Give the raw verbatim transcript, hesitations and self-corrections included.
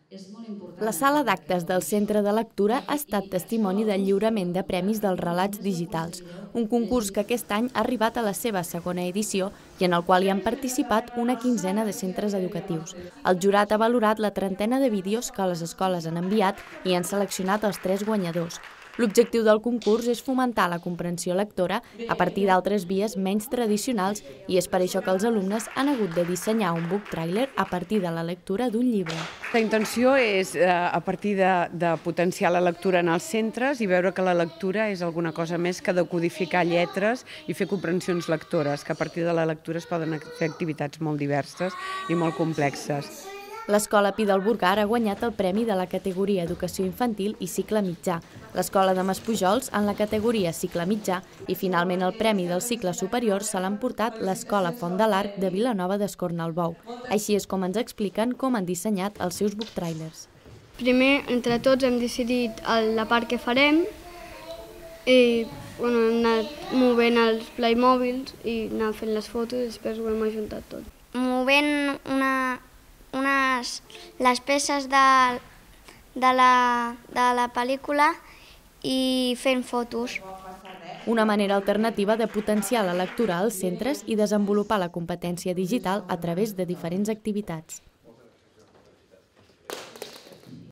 La sala d'actes del Centre de Lectura ha estat testimoni del lliurament de premis dels relats digitals, un concurs que aquest any ha arribat a la seva segona edició i en el qual hi han participat una quinzena de centres educatius. El jurat ha valorat la trentena de vídeos que les escoles han enviat i han seleccionat els tres guanyadors. L'objectiu del concurs és fomentar la comprensió lectora a partir d'altres vies menys tradicionals i és per això que els alumnes han hagut de dissenyar un book trailer a partir de la lectura d'un llibre. La intenció és, a partir de, de potenciar la lectura en els centres i veure que la lectura és alguna cosa més que decodificar lletres i fer comprensions lectores, que a partir de la lectura es poden fer activitats molt diverses i molt complexes. L'Escola Pi del Burgar ha guanyat el premi de la categoria Educació Infantil i Cicle Mitjà, l'Escola de Maspujols en la categoria Cicle Mitjà i finalment el premi del cicle superior se l'han portat l'Escola Font de l'Arc de Vilanova d'Escornalbou. Així és com ens expliquen com han dissenyat els seus book trailers. Primer, entre tots, hem decidit la part que farem i bueno, hem anat movent els Playmobils i anar fent les fotos i després ho hem ajuntat tot. Movent una... unes, les peces de, de, la, de la pel·lícula i fent fotos. Una manera alternativa de potenciar la lectura als centres i desenvolupar la competència digital a través de diferents activitats.